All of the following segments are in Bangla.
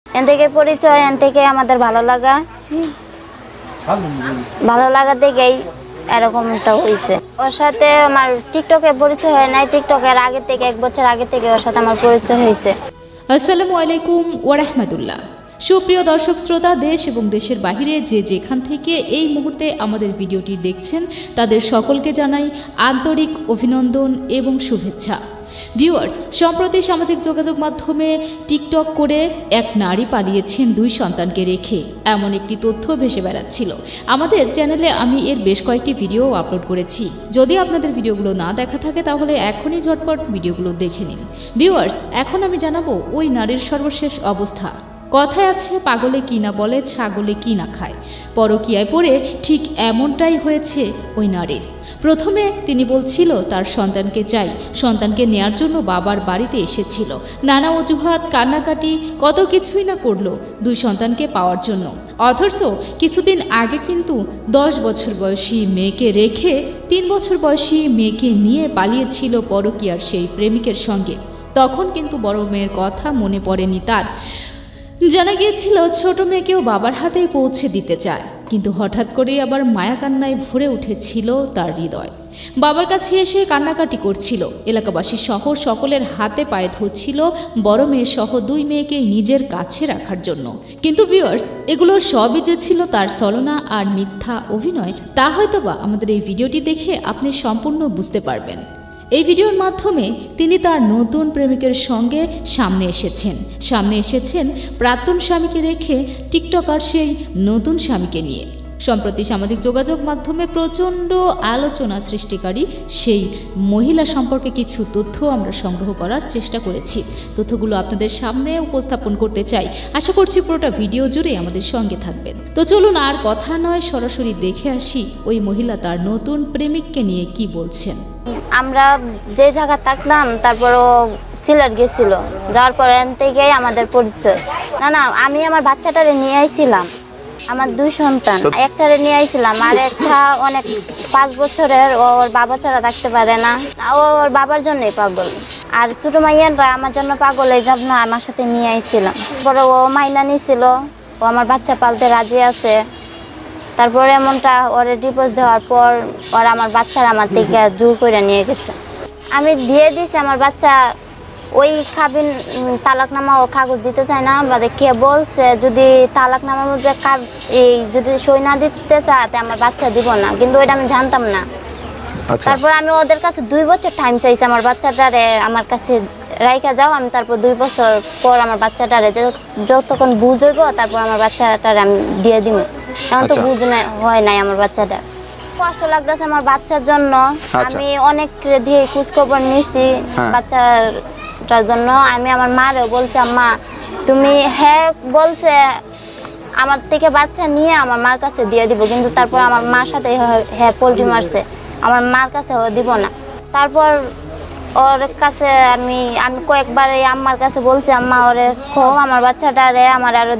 এন থেকে পরিচয়, এন থেকে আমাদের ভালো লাগা থেকেই এরকমটা হয়েছে। ওর সাথে আমার টিকটকে পরিচয় হয় নাই, টিকটকের আগে থেকে 1 বছর আগে থেকে ওর সাথে আমার পরিচয় হয়েছে। আসসালামু আলাইকুম ওয়া রাহমাতুল্লাহ। সুপ্রিয় দর্শক শ্রোতা, দেশ এবং দেশের বাহিরে যে যেখান থেকে এই মুহূর্তে আমাদের ভিডিওটি দেখছেন তাদের সকলকে জানাই আন্তরিক অভিনন্দন এবং শুভেচ্ছা। ভিউয়ার্স, সম্প্রতি সামাজিক যোগাযোগ মাধ্যমে টিকটক করে এক নারী পালিয়েছেন 2 সন্তানকে রেখে, এমন একটি তথ্য ভেসে বেড়াচ্ছিল। আমাদের চ্যানেলে আমি এর বেশ কয়েকটি ভিডিও আপলোড করেছি। যদি আপনাদের ভিডিওগুলো না দেখা থাকে তাহলে এখনই ঝটপট ভিডিওগুলো দেখে নিন। ভিউয়ার্স, এখন আমি জানাবো ওই নারীর সর্বশেষ অবস্থা। কথায় আছে, পাগলে কি না বলে, ছাগলে কি না খায়। পরকীয়ায় পড়ে ঠিক এমনটাই হয়েছে ওই নারীর। প্রথমে তিনি বলছিল তার সন্তানকে চাই, সন্তানকে নেয়ার জন্য বাবার বাড়িতে এসেছিল, নানা অজুহাত, কান্নাকাটি, কত কিছুই না করলো 2 সন্তানকে পাওয়ার জন্য। অথচ কিছুদিন আগে কিন্তু 10 বছর বয়সী মেয়েকে রেখে 3 বছর বয়সী মেয়েকে নিয়ে পালিয়েছিল পরকীয়ার সেই প্রেমিকের সঙ্গে। তখন কিন্তু বড় মেয়ের কথা মনে পড়েনি তার। জানা গিয়েছিল ছোট মেয়েকেও বাবার হাতেই পৌঁছে দিতে চায়, কিন্তু হঠাৎ করেই আবার মায়া কান্নায় ভরে উঠেছিল তার হৃদয়। বাবার কাছে এসে কান্নাকাটি করছিল, এলাকাবাসী সহ সকলের হাতে পায়ে ধরছিল বড় মেয়ে সহ 2 মেয়েকে নিজের কাছে রাখার জন্য। কিন্তু ভিউয়ার্স, এগুলো সবই যে ছিল তার ছলনা আর মিথ্যা অভিনয়, তা হয়তোবা আমাদের এই ভিডিওটি দেখে আপনি সম্পূর্ণ বুঝতে পারবেন। এই ভিডিওর মাধ্যমে তিনি তার নতুন প্রেমিকের সঙ্গে সামনে এসেছেন প্রাক্তন স্বামীকে রেখে টিকটকার সেই নতুন স্বামীকে নিয়ে। সম্প্রতি সামাজিক যোগাযোগ মাধ্যমে প্রচণ্ড আলোচনা সৃষ্টিকারী সেই মহিলা সম্পর্কে কিছু তথ্য আমরা সংগ্রহ করার চেষ্টা করেছি। তথ্যগুলো আপনাদের সামনে উপস্থাপন করতে চাই। আশা করছি পুরোটা ভিডিও জুড়ে আমাদের সঙ্গে থাকবেন। তো চলুন আর কথা নয়, সরাসরি দেখে আসি ওই মহিলা তার নতুন প্রেমিককে নিয়ে কি বলছেন। আমরা যে জায়গা থাকলাম, তারপরও সিলেট গেছিল, যাওয়ার পর এন থেকেই আমাদের পরিচয়। না আমি আমার বাচ্চাটারে নিয়ে আইছিলাম, আমার 2 সন্তান, একটারে নিয়ে আইছিলাম, আর একটা অনেক 5 বছরের, ওর বাবা ছাড়া থাকতে পারে না, ও ওর বাবার জন্যই পাগল। আর ছোট মাইয়ানরা আমার জন্য পাগল, এই জন্য আমার সাথে নিয়ে আইছিলাম। পরে ও মাইনা নিছিল, ও আমার বাচ্চা পালতে রাজি আছে। তারপরে এমনটা ওরে ডিভোর্স দেওয়ার পর ওরা আমার বাচ্চারা আমার থেকে জোর করে নিয়ে গেছে। আমি দিয়ে দিয়েছি আমার বাচ্চা, ওই তালাকনামা ও কাগজ দিতে চায় না, বাদে কে বলছে যদি তালাকনামার মধ্যে যদি সই না দিতে চায় আমার বাচ্চা দিব না, কিন্তু ওইটা আমি জানতাম না। তারপর আমি ওদের কাছে 2 বছর টাইম চাইছি, আমার বাচ্চাটারে আমার কাছে রাইখা যাও, আমি তারপর 2 বছর পর আমার বাচ্চাটারে যতক্ষণ বুঝ হইব তারপর আমার বাচ্চাটারে আমি দিয়ে দিব। এখন তো বুঝ হয় নাই আমার বাচ্চাটা। কষ্ট লাগতেছে আমার বাচ্চার জন্য। আমি অনেক দিয়ে খোঁজ খবর নিছি বাচ্চাটার জন্য। আমি আমার মারেও বলছি, আম্মা তুমি, হ্যাঁ বলছে আমার থেকে বাচ্চা নিয়ে আমার মার কাছে দিয়ে দিব, কিন্তু তারপর আমার মার সাথে হ্যাঁ পোল্ট্রি মারছে, আমার মার কাছে দিব না। তারপর ওর কাছে আমি কয়েকবার এই আম্মার কাছে বলছি, আম্মা ওরে খোও আমার বাচ্চাটারে, আমার আরো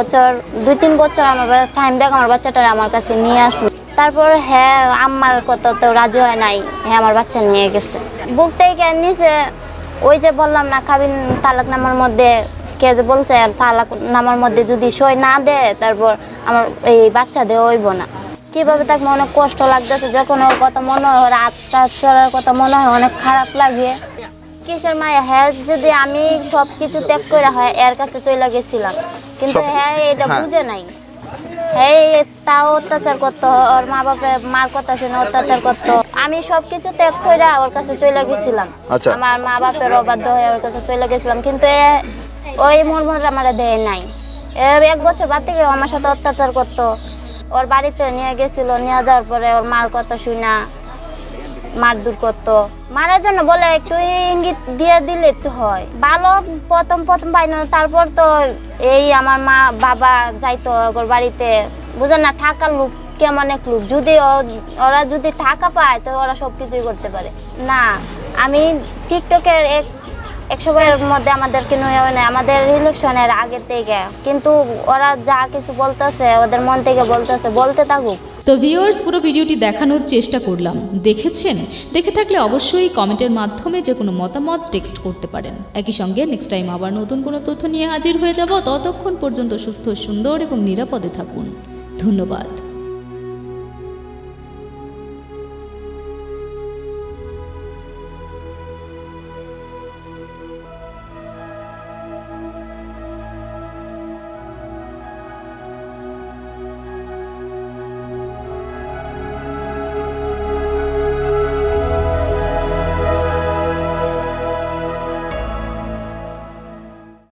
2-3 বছর আমার টাইম দেখ, আমার বাচ্চাটারে আমার কাছে নিয়ে আসুন। তারপর হ্যাঁ আম্মার কথা তো রাজি হয় নাই, হ্যাঁ আমার বাচ্চা নিয়ে গেছে। বুক থেকে নিচে ওই যে বললাম না, তালাকনামার মধ্যে কে যে বলছে তালাকনামার মধ্যে যদি সই না দেয় তারপর আমার এই বাচ্চা দেওয়া হইব না। কিভাবে তাকে অনেক কষ্ট লাগতেছে, যখন ওর কথা মনে হয়, ওর আত্মা চড়ার কথা মনে হয়, অনেক খারাপ লাগে। কিসের মায়া, হ্যাঁ যদি আমি সবকিছু ত্যাগ করে হয় এর কাছে চলে গেছিলাম, কিন্তু হ্যাঁ এটা বুঝে নাই। হ্যাঁ তাও অত্যাচার করতো, ওর মা বাপে মার কথা শুনে অত্যাচার করতো। আমি সবকিছু ত্যাগ করে ওর কাছে চলে গেছিলাম, আমার মা বাপের অবাধ্য হয়ে ওর কাছে চলে গেছিলাম, কিন্তু ওই মর্মটা আমার দেয় নাই। 1 বছর বাদ থেকে আমার সাথে অত্যাচার করতো। ওর বাড়িতে নিয়ে গেছিল, নিয়ে যাওয়ার পরে ওর মার কথা শুনা মারধর করতো। মারার জন্য বলে একটু ইঙ্গিত দিয়ে দিলে তো হয় ভালো। প্রথম পাই না, তারপর তো এই আমার মা বাবা যাইতো ওর বাড়িতে, বুঝেন না, টাকার লোক কেমন এক লোক, যদি ওরা যদি টাকা পায় তো ওরা সবকিছুই করতে পারে। না আমি টিকটকের 100 বারের মধ্যে আমাদেরকে নিয়ে নেয় আমাদের ইলেকশনের আগে থেকে, কিন্তু ওরা যা কিছু বলতেছে ওদের মন থেকে বলতেছে, বলতে থাকুক। তো ভিউয়ার্স, পুরো ভিডিওটি দেখানোর চেষ্টা করলাম, দেখেছেন? দেখে থাকলে অবশ্যই কমেন্টের মাধ্যমে যে কোনো মতামত টেক্সট করতে পারেন। একই সঙ্গে নেক্সট টাইম আবার নতুন কোনো তথ্য নিয়ে হাজির হয়ে যাব। ততক্ষণ পর্যন্ত সুস্থ, সুন্দর এবং নিরাপদে থাকুন। ধন্যবাদ।